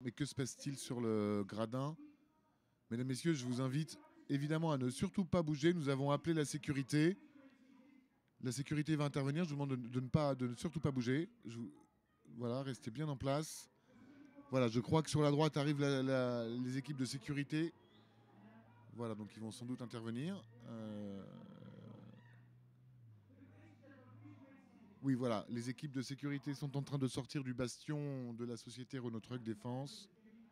Mais que se passe-t-il sur le gradin? Mesdames, Messieurs, je vous invite évidemment à ne surtout pas bouger. Nous avons appelé la sécurité. La sécurité va intervenir. Je vous demande de ne surtout pas bouger. Voilà, restez bien en place. Voilà, je crois que sur la droite arrivent les équipes de sécurité. Voilà, donc ils vont sans doute intervenir. Oui, voilà, les équipes de sécurité sont en train de sortir du bastion de la société Renault Truck Défense.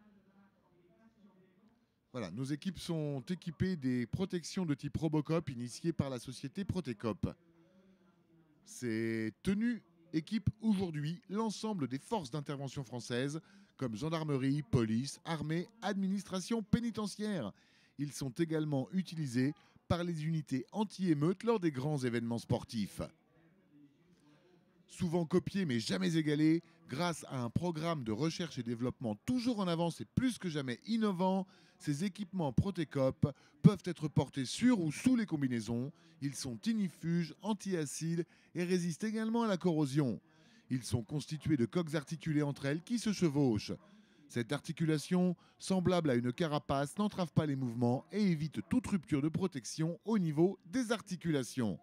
Voilà, nos équipes sont équipées des protections de type Robocop initiées par la société Protecop. Ces tenues équipent aujourd'hui l'ensemble des forces d'intervention françaises, comme gendarmerie, police, armée, administration pénitentiaire. Ils sont également utilisés par les unités anti-émeutes lors des grands événements sportifs. Souvent copiés mais jamais égalés, grâce à un programme de recherche et développement toujours en avance et plus que jamais innovant, ces équipements Protecop peuvent être portés sur ou sous les combinaisons. Ils sont ignifuges, anti-acides et résistent également à la corrosion. Ils sont constitués de coques articulées entre elles qui se chevauchent. Cette articulation, semblable à une carapace, n'entrave pas les mouvements et évite toute rupture de protection au niveau des articulations.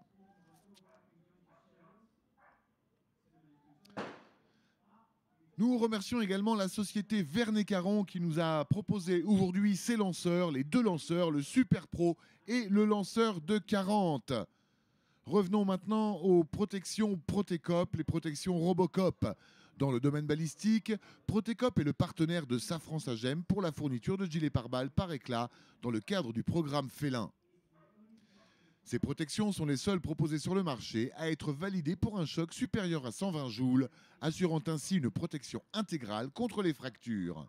Nous remercions également la société Vernay-Caron qui nous a proposé aujourd'hui ces lanceurs, les deux lanceurs, le Super Pro et le lanceur de 40. Revenons maintenant aux protections Protecop, les protections Robocop. Dans le domaine balistique, Protecop est le partenaire de Safran Sagem pour la fourniture de gilets pare-balles par éclat dans le cadre du programme Félin. Ces protections sont les seules proposées sur le marché à être validées pour un choc supérieur à 120 joules, assurant ainsi une protection intégrale contre les fractures.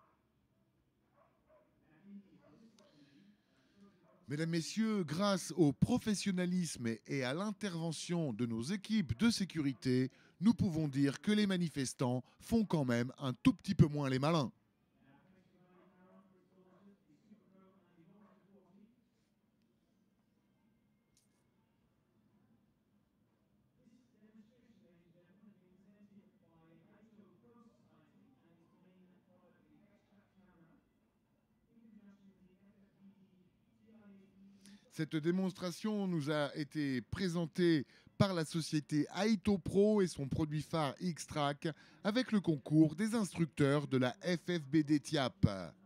Mesdames, Messieurs, grâce au professionnalisme et à l'intervention de nos équipes de sécurité, nous pouvons dire que les manifestants font quand même un tout petit peu moins les malins. Cette démonstration nous a été présentée par la société Aito Pro et son produit phare X-Track avec le concours des instructeurs de la FFBD TIAP.